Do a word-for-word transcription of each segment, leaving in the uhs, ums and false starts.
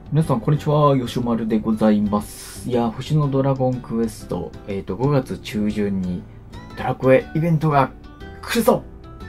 皆さん、こんにちは。よしまるでございます。いや、星のドラゴンクエスト、えっと、ごがつ中旬にドラクエイベントが来るぞ。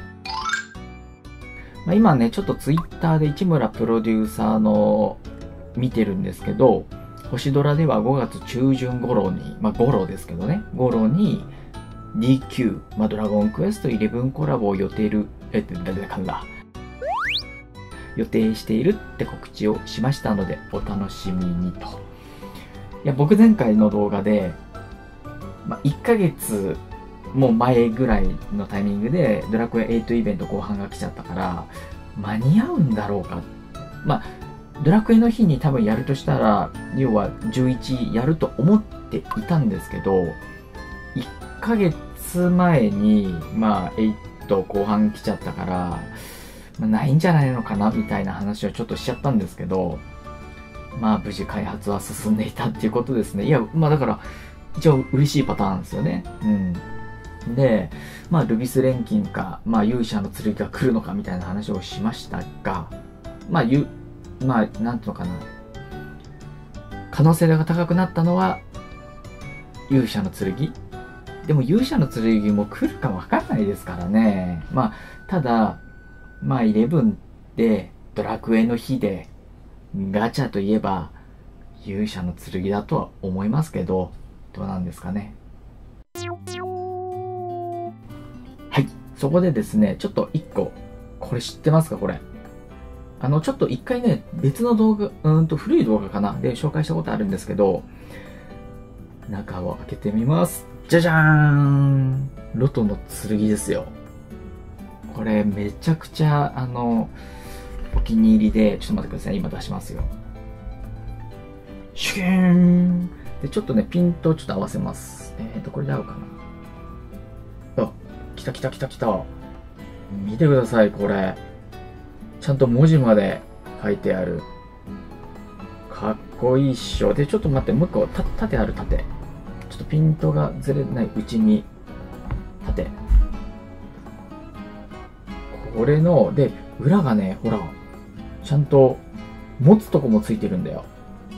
まあ、今ね、ちょっとツイッターで市村プロデューサーの見てるんですけど、星ドラではごがつ中旬頃に、まあ、頃ですけどね、頃に ディーキュー、まあ、ドラゴンクエストじゅういちコラボを予定る、えっと、誰だかんだ。予定しているって告知をしましたので、お楽しみにと。いや、僕前回の動画で、まあ、いっかげつも前ぐらいのタイミングでドラクエエイトイベント後半が来ちゃったから、間に合うんだろうか。まあ、ドラクエの日に多分やるとしたら、要はじゅういちやると思っていたんですけど、いっかげつまえに、まあ、エイト後半来ちゃったから、まあ、ないんじゃないのかなみたいな話をちょっとしちゃったんですけど、まあ無事開発は進んでいたっていうことですね。いや、まあだから一応嬉しいパターンですよね。うん。で、まあルビス錬金か、まあ勇者の剣が来るのかみたいな話をしましたが、まあゆ、まあなんていうのかな。可能性が高くなったのは勇者の剣。でも勇者の剣も来るかわかんないですからね。まあただ、まあ、イレブンで、ドラクエの日で、ガチャといえば、勇者の剣だとは思いますけど、どうなんですかね。はい。そこでですね、ちょっと一個、これ知ってますかこれ。あの、ちょっと一回ね、別の動画、うーんと古い動画かなで紹介したことあるんですけど、中を開けてみます。じゃじゃーんロトの剣ですよ。これめちゃくちゃあのお気に入りで、ちょっと待ってください、今出しますよ。シューンで、ちょっとね、ピントちょっと合わせます。えっと、これで合うかな。あ、来た来た来た来た。見てください、これ。ちゃんと文字まで書いてある。かっこいいっしょ。で、ちょっと待って、もう一個、た縦ある縦。ちょっとピントがずれないうちに、縦。これの、で、裏がね、ほら、ちゃんと持つとこもついてるんだよ。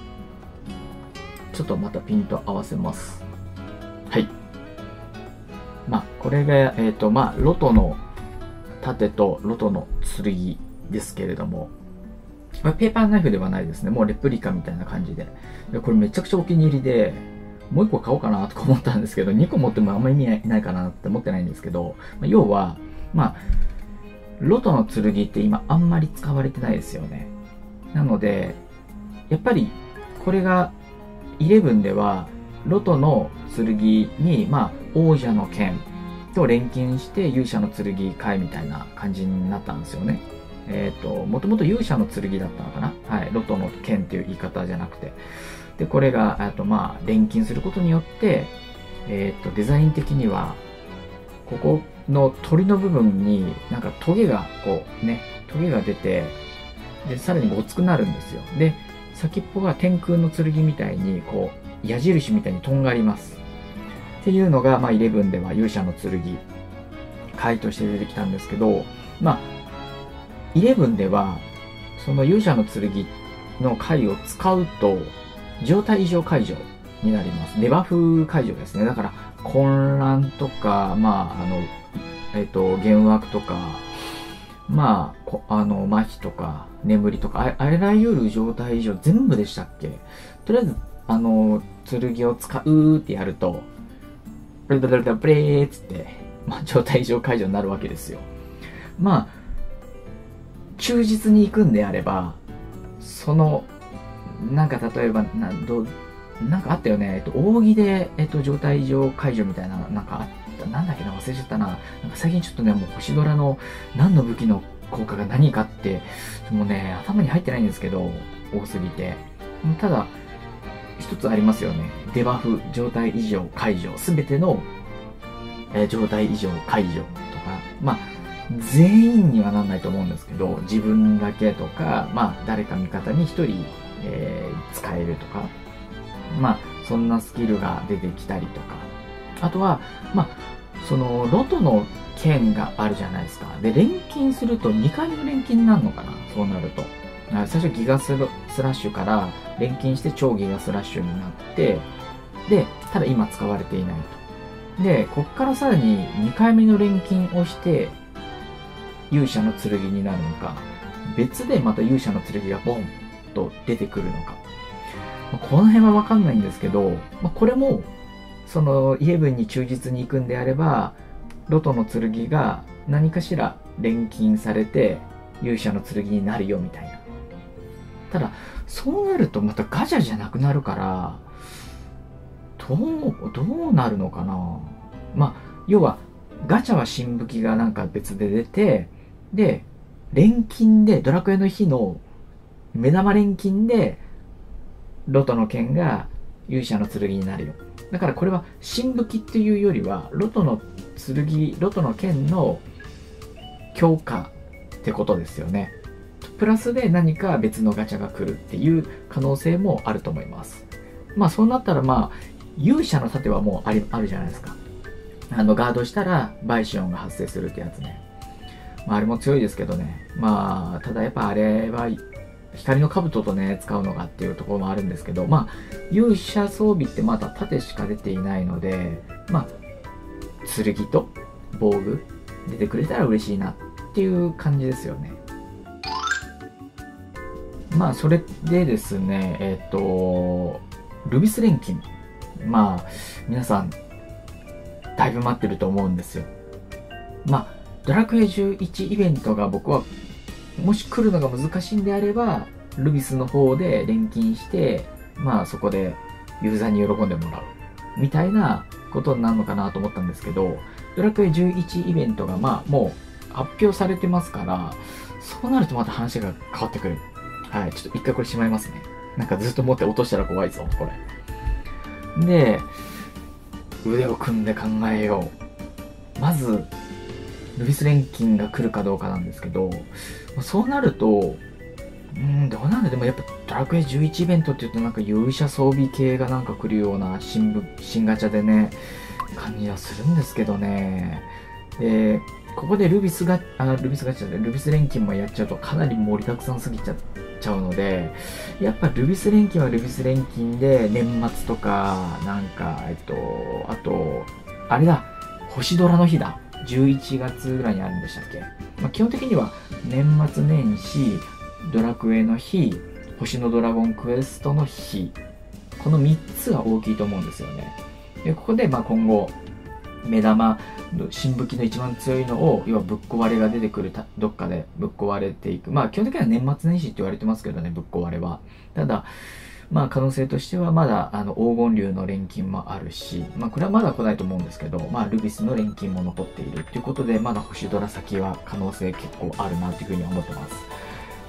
ちょっとまたピント合わせます。はい。まあ、これが、えっと、まあ、ロトの盾とロトの剣ですけれども、まあ、ペーパーナイフではないですね。もうレプリカみたいな感じで。でこれめちゃくちゃお気に入りで、もう一個買おうかなとか思ったんですけど、二個持ってもあんまり意味ないかなって思ってないんですけど、まあ、要は、まあ、ロトの剣って今あんまり使われてないですよね。なので、やっぱりこれがイレブンではロトの剣に、まあ、王者の剣と錬金して勇者の剣買いみたいな感じになったんですよね。えっと、もともと勇者の剣だったのかなはい、ロトの剣っていう言い方じゃなくて。で、これが、あとまあ、錬金することによって、えっと、デザイン的には、ここの鳥の部分になんかトゲがこうね、トゲが出て、で、さらにごつくなるんですよ。で、先っぽが天空の剣みたいにこう、矢印みたいにとんがります。っていうのが、まあ、イレブンでは勇者の剣、回として出てきたんですけど、まあ、イレブンでは、その勇者の剣の回を使うと、状態異常解除になります。デバフ解除ですね。だから、混乱とか、まあ、あの、えっと、幻惑とか、まあ、あの、麻痺とか、眠りとか、あらゆる状態異常全部でしたっけとりあえず、あの、剣を使うってやると、プレプレプレプレーっつって、まあ、状態異常解除になるわけですよ。まあ、忠実に行くんであれば、その、なんか例えば、などなんかあったよね。えっと、扇で、えっと、状態異常解除みたいな、なんかあった。なんだっけな、忘れちゃったな。なんか最近ちょっとね、もう星ドラの何の武器の効果が何かって、もうね、頭に入ってないんですけど、多すぎて。ただ、一つありますよね。デバフ、状態異常解除。すべての、えー、状態異常解除とか、まあ、全員にはなんないと思うんですけど、自分だけとか、まあ、誰か味方に一人、えー、使えるとか、まあ、そんなスキルが出てきたりとか。あとは、まあ、その、ロトの剣があるじゃないですか。で、錬金するとにかいの錬金になるのかなそうなると。 あ最初ギガスラッシュから錬金して超ギガスラッシュになって、で、ただ今使われていないと。で、こっからさらににかいめの錬金をして、勇者の剣になるのか、別でまた勇者の剣がボンと出てくるのか。この辺はわかんないんですけど、これも、そのイレブンに忠実に行くんであれば、ロトの剣が何かしら錬金されて勇者の剣になるよみたいな。ただ、そうなるとまたガチャじゃなくなるから、どう、どうなるのかな。まあ、要は、ガチャは新武器がなんか別で出て、で、錬金で、ドラクエの日の目玉錬金で、ロトの剣が勇者の剣になるよ。だからこれは新武器っていうよりは、ロトの剣、ロトの剣の強化ってことですよね。プラスで何か別のガチャが来るっていう可能性もあると思います。まあそうなったらまあ、勇者の盾はもうあり、あるじゃないですか。あの、ガードしたらバイシオンが発生するってやつね。まああれも強いですけどね。まあ、ただやっぱあれは、光の兜とね、使うのがっていうところもあるんですけど、まあ、勇者装備ってまだ盾しか出ていないので、まあ、剣と防具出てくれたら嬉しいなっていう感じですよね。まあ、それでですね、えっと、ルビス錬金。まあ、皆さん、だいぶ待ってると思うんですよ。まあ、ドラクエじゅういちイベントが僕は、もし来るのが難しいんであれば、ルビスの方で錬金して、まあそこでユーザーに喜んでもらう。みたいなことになるのかなと思ったんですけど、ドラクエじゅういちイベントがまあもう発表されてますから、そうなるとまた話が変わってくる。はい、ちょっと一回これしまいますね。なんかずっと持って落としたら怖いぞ、これ。で、腕を組んで考えよう。まず、ルビス錬金が来るかどうかなんですけど、そうなると、うん、どうなんだでもやっぱドラクエじゅういちイベントって言うとなんか勇者装備系がなんか来るような新部新ガチャでね、感じはするんですけどね。で、ここでルビスが、あ、ルビスガチャでルビス錬金もやっちゃうとかなり盛りだくさんすぎちゃちゃうので、やっぱルビス錬金はルビス錬金で年末とか、なんか、えっと、あと、あれだ、星空の日だ。じゅういちがつぐらいにあるんでしたっけ。まあ、基本的には年末年始、ドラクエの日、星のドラゴンクエストの日、このみっつが大きいと思うんですよね。で、ここでまあ今後、目玉、新武器の一番強いのを、要はぶっ壊れが出てくるた、どっかでぶっ壊れていく。まあ基本的には年末年始って言われてますけどね、ぶっ壊れは。ただ、まあ可能性としてはまだあの黄金竜の錬金もあるし、まあこれはまだ来ないと思うんですけど、まあルビスの錬金も残っているっていうことで、まだ星ドラ先は可能性結構あるなっていうふうに思ってます。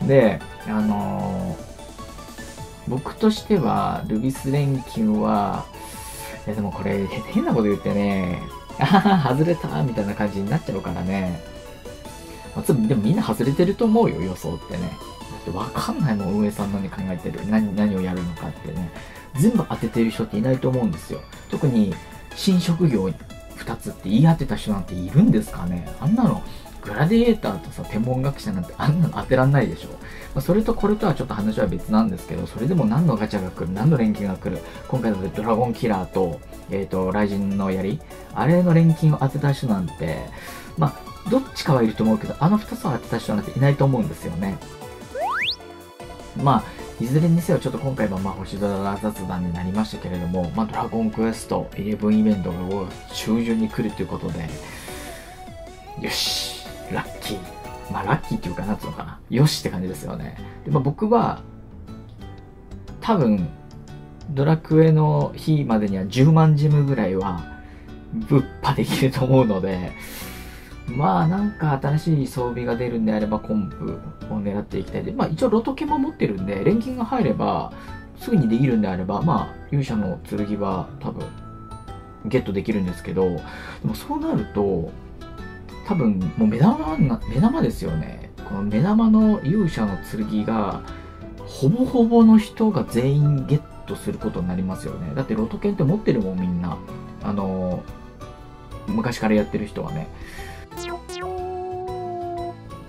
で、あのー、僕としてはルビス錬金は、いやでもこれ変なこと言ってね、あはは、外れたみたいな感じになっちゃうからね。まあ、でもみんな外れてると思うよ、予想ってね。わかんないもん、運営さん何考えてる。何、何をやるのかってね。全部当ててる人っていないと思うんですよ。特に、新職業ふたつって言い当てた人なんているんですかね。あんなの、グラディエーターとさ、天文学者なんてあんなの当てらんないでしょ。まあ、それとこれとはちょっと話は別なんですけど、それでも何のガチャが来る、何の錬金が来る。今回だとドラゴンキラーと、えっと、雷神の槍。あれの錬金を当てた人なんて、まあ、どっちかはいると思うけど、あのふたつを当てた人なんていないと思うんですよね。まあ、いずれにせよちょっと今回はまあ星空雑談になりましたけれども、まあ、ドラゴンクエストじゅういちイベントがごがつ中旬に来るということで、よし、ラッキー。まあ、ラッキーっていうか、なんつうのかな。よしって感じですよね。で、まあ、僕は、多分、ドラクエの日までにはじゅうまんジムぐらいは、ぶっ破できると思うので、まあなんか新しい装備が出るんであればコンプを狙っていきたいで、まあ一応ロトケも持ってるんで、錬金が入ればすぐにできるんであれば、まあ勇者の剣は多分ゲットできるんですけど、でもそうなると、多分もう目玉な、目玉ですよね。この目玉の勇者の剣が、ほぼほぼの人が全員ゲットすることになりますよね。だってロトケンって持ってるもんみんな。あの、昔からやってる人はね。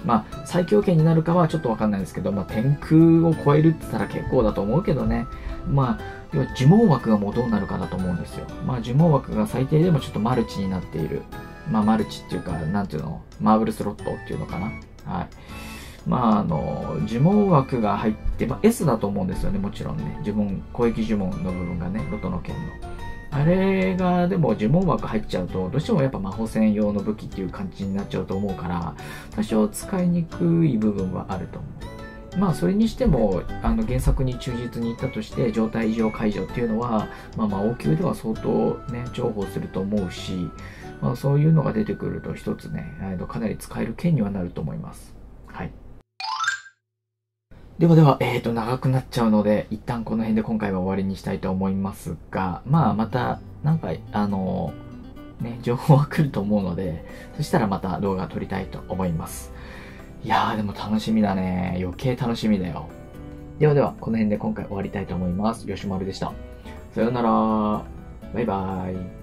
まあ、最強剣になるかはちょっとわかんないですけど、まあ、天空を超えるって言ったら結構だと思うけどね。まあ、要は呪文枠がもうどうなるかだと思うんですよ。まあ、呪文枠が最低でもちょっとマルチになっている。まあ、マルチっていうか、なんていうの、マーブルスロットっていうのかな。はい。まあ、あの、呪文枠が入って、まあ、エス だと思うんですよね、もちろんね。呪文、攻撃呪文の部分がね、ロトの剣の。あれが、でも呪文枠入っちゃうと、どうしてもやっぱ魔法戦用の武器っていう感じになっちゃうと思うから、多少使いにくい部分はあると思う。まあ、それにしても、あの、原作に忠実にいったとして、状態異常解除っていうのは、まあ、魔王級では相当ね、重宝すると思うし、まあ、そういうのが出てくると一つね、かなり使える剣にはなると思います。はい。ではでは、えーと、長くなっちゃうので、一旦この辺で今回は終わりにしたいと思いますが、まあ、また、なんか、あの、ね、情報は来ると思うので、そしたらまた動画撮りたいと思います。いやー、でも楽しみだね。余計楽しみだよ。ではでは、この辺で今回終わりたいと思います。よしまるでした。さようなら。バイバーイ。